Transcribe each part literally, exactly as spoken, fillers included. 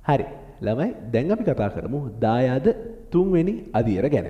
හරි. ළමයි දැන් අපි කතා කරමු දායාද තුන්වෙනි අදියර ගැන.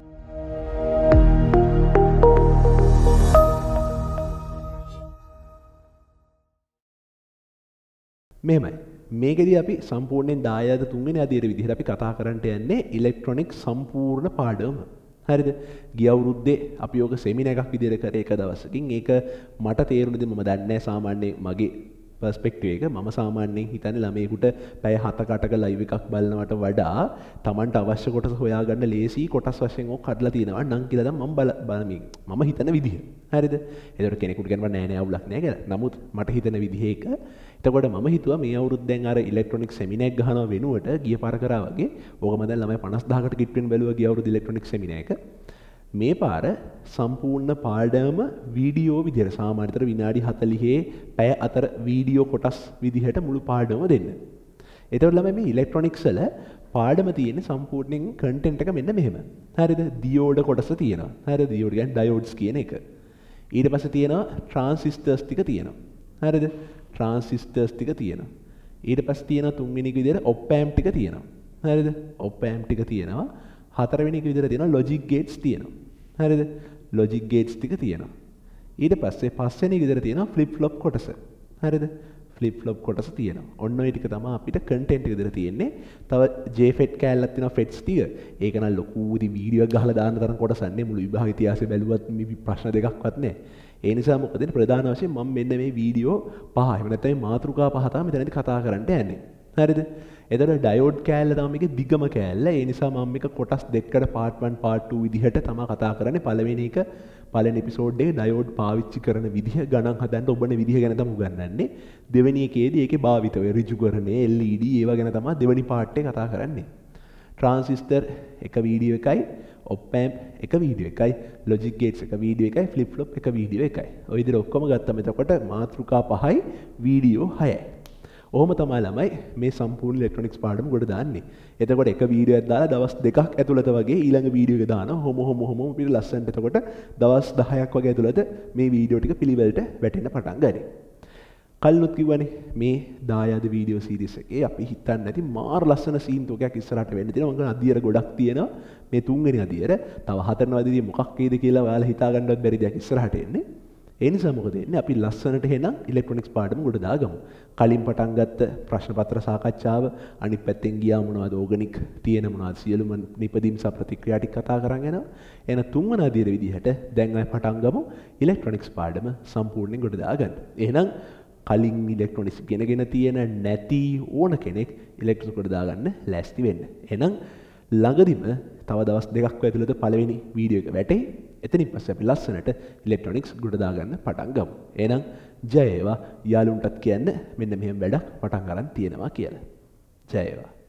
මෙහෙමයි. මේකෙදී අපි සම්පූර්ණයෙන් දායාද තුන්වෙනි අදියර විදිහට අපි කතා කරන්නට යන්නේ ඉලෙක්ට්‍රොනික සම්පූර්ණ පාඩම. හරිද? ගිය අවුරුද්දේ අපි ඔක සෙමිනාර් එකක් විදිහට කරේ එක දවසකින්. ඒක මට තේරුණේද මම දන්නේ නැහැ සාමාන්‍යයෙන් මගේ පර්ස්පෙක්ටිව් එක. මම සාමාන්‍යයෙන් හිතන්නේ ළමයෙකුට පැය හතක අටක ලයිව් එකක් බලනවට වඩා Tamanට අවශ්‍ය කොටස හොයාගන්න ලේසි කොටස් වශයෙන් ඔක් කඩලා තියෙනවා නම් කියලා තමයි මම බලමින් මම හිතන විදිහ. හරිද? ඒතකොට කෙනෙකුට කියනවා නෑ නෑ අවුලක් නෑ කියලා. නමුත් මට හිතන විදිහ ඒක. එතකොට මම හිතුවා මේ අවුරුද්දෙන් අර ඉලෙක්ට්‍රොනික සෙමිනාර් එක ගහනවා වෙනුවට ගිය පාර කරා වගේ ඕකම දැන් ළමයි පනස් දහසකට කිට්ටුවෙන් බැලුවා ගිය අවුරුද්ද ඉලෙක්ට්‍රොනික සෙමිනාර් එක. මේ පාර සම්පූර්ණ පාඩම වීඩියෝ විදිහට සාමාන්‍යතර විනාඩි හතළිහේ පැය අතර වීඩියෝ කොටස් විදිහට මුළු පාඩම දෙන්න. එතකොට ළමයි මේ ඉලෙක්ට්‍රොනික්ස් වල පාඩම තියෙන්නේ සම්පූර්ණයෙන් කන්ටෙන්ට් එක මෙන්න මෙහෙම. හරිද? දියෝඩ කොටස තියෙනවා. හරිද? දියෝඩ කියන්නේ ඩයෝඩ්ස් කියන එක. ඊට පස්සේ තියෙනවා ට්‍රාන්සිස්ටර්ස් ටික තියෙනවා. හරිද? ට්‍රාන්සිස්ටර්ස් ටික තියෙනවා. ඊට පස්සේ තියෙනවා තුන්වෙනි එක විදිහට ඔප් ඇම්ප් ටික තියෙනවා. හරිද? ඔප් ඇම්ප් ටික තියෙනවා. හතරවෙනි එක විදිහට තියෙනවා ලොජික් ගේට්ස් තියෙනවා. හරිද? ලොජික් ගේට්ස් ටික තියෙනවා. ඊට පස්සේ පස්වෙනි එක විදිහට තියෙනවා ෆ්ලිප් ෆ්ලොප් කොටස. හරිද? ෆ්ලිප් ෆ්ලොප් කොටස තියෙනවා. ඔන්න ඔය ටික තමයි අපිට කන්ටෙන්ට් එක විදිහට තියෙන්නේ. තව ජේ ෆෙට් කෑල්ලක් තියෙනවා ෆෙට්ස් ටික. ඒක නම් ලොකු ඉතින් වීඩියෝ එකක් ගහලා දාන්න තරම් කොටසක් නේ. මුළු විභාග ඉතිහාසය බැලුවත් මේ ප්‍රශ්න දෙකක්වත් නැහැ. ඒ නිසා මොකද ප්‍රධාන වශයෙන් මම මෙන්න මේ වීඩියෝ පහ එහෙම නැත්නම් මේ මාතෘකා පහ තමයි මෙතනදී කතා කරන්න යන්නේ. හරිද? එතකොට ඩයෝඩ් කෑල්ල තමයි මේකේ දිගම කෑල්ල. ඒ නිසා මම මේක කොටස් දෙකකට part one part two විදිහට තමයි කතා කරන්නේ. පළවෙනි එක පළවෙනි එපිසෝඩ් එකේ ඩයෝඩ් පාවිච්චි කරන විදිහ ගණන් හදන්න ඔබන විදිහ ගැන තමයි උගන්වන්නේ. දෙවෙනි එකේදී ඒකේ භාවිත වේ ඍජුකරණය එල් ඊ ඩී ඒවා ගැන තමයි දෙවෙනි part එකේ කතා කරන්නේ. ට්‍රාන්සිස්ටර් එක වීඩියෝ එකයි, ඔප් ඇම්ප් එක වීඩියෝ එකයි, ලොජික් ගේට්ස් එක වීඩියෝ එකයි, ෆ්ලිප් ෆ්ලොප් එක වීඩියෝ එකයි. ඔය විදිහට ඔක්කොම ගත්තම එතකොට මාතෘකා පහයි වීඩියෝ හයයි. ඔහොම තමයි ළමයි මේ සම්පූර්ණ ඉලෙක්ට්‍රොනික්ස් පාඩම ගොඩ දාන්නේ. එතකොට එක වීඩියෝ එකක් දාලා දවස් දෙකක් ඇතුළත වගේ ඊළඟ වීඩියෝ එක දානවා. හොම හොම හොම අපිට ලස්සනට එතකොට දවස් දහයක් වගේ ඇතුළත මේ වීඩියෝ ටික පිළිවෙලට වැටෙන්න පටන් ගන්නවා. කලිනුත් කිව්වනේ මේ දායාද වීඩියෝ සීරීස් එකේ අපි හිතන්නේ නැති මාර ලස්සන සීන් තුකක් ඉස්සරහට වෙන්න තියෙනවා. මම කියනවා අදියර ගොඩක් තියෙනවා. මේ තුන්වෙනි අදියර තව හතරවෙනි අදියර මොකක් වේද කියලා ඔයාලා හිතා ගන්නවත් බැරි දෙයක් ඉස්සරහට එන්නේ. ඒ නිසා මොකද වෙන්නේ අපි ලස්සනට එහෙනම් ඉලෙක්ට්‍රොනික්ස් පාඩම ගොඩ දාගමු. කලින් පටන් ගත්ත ප්‍රශ්න පත්‍ර සාකච්ඡාව අනිත් පැත්තෙන් ගියා මොනවද ඕගනික් තියෙන මොනවද සියලුම නිපදීම් සහ ප්‍රතික්‍රියා ටික කතා කරන් යනවා. එන තුන්වන අදියර විදිහට දැන් අපි පටන් ගමු ඉලෙක්ට්‍රොනික්ස් පාඩම සම්පූර්ණයෙන් ගොඩ දාගන්න. එහෙනම් කලින් ඉලෙක්ට්‍රොනික්ස් ගෙනගෙන තියෙන නැති ඕන කෙනෙක් ඉලෙක්ට්‍රොනික්ස් කොට දාගන්න ලෑස්ති වෙන්න. එහෙනම් ළඟදිම තව දවස් දෙකක් ඇතුළත පළවෙනි වීඩියෝ එක වැටේ. එතනින් පස්සේ අපි ලස්සනට ඉලෙක්ට්‍රොනික්ස් ගොඩ දාගන්න පටන් ගමු. එහෙනම් ජය වේවා යාළුවන්ටත් කියන්න මෙන්න මෙහෙම වැඩක් පටන් ගන්න තියෙනවා කියලා. ජය වේවා.